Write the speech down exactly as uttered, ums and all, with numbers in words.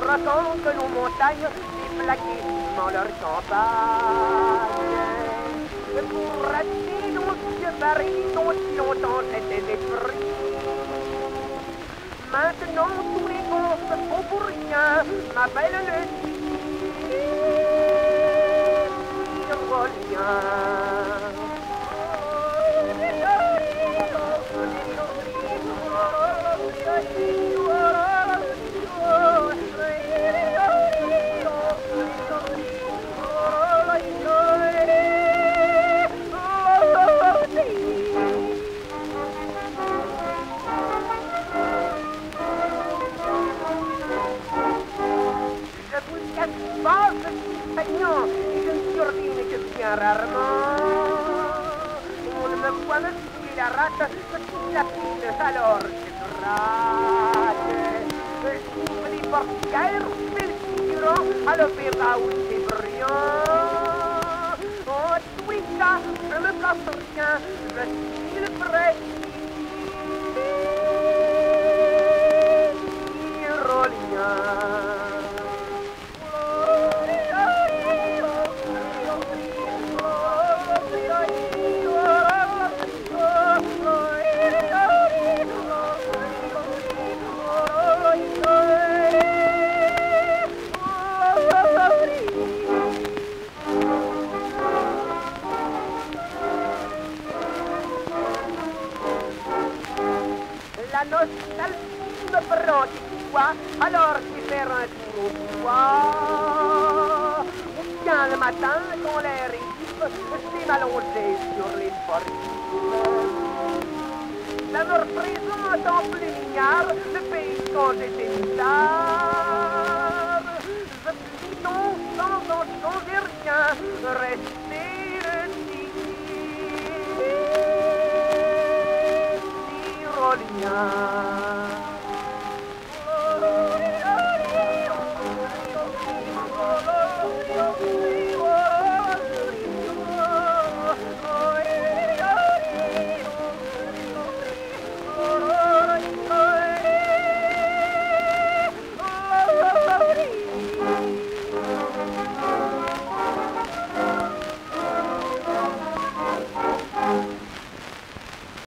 racontent nos montagnes déplaquées dans leur campagne. Pour rater nos vieux barils dont si longtemps j'étais épris. Maintenant tous les bons se font pour rien, m'appellent le tyrolien. Pas je suis saignant et je ne surdine que bien rarement. On me voit me fouler la rate, je quitte la pile, alors je gratte. Je trouve les portières, fais le figurant à l'opéra où c'est brillant. En tous les cas, je me place rien, je suis le prêt. Tyrolien. La nostalgie me prend du poids, alors je vais faire un tour au bois. Ou bien le matin, quand l'air est vif, je vais m'allonger sur les forêts. Ça me représente en plein milliard le pays quand j'étais là.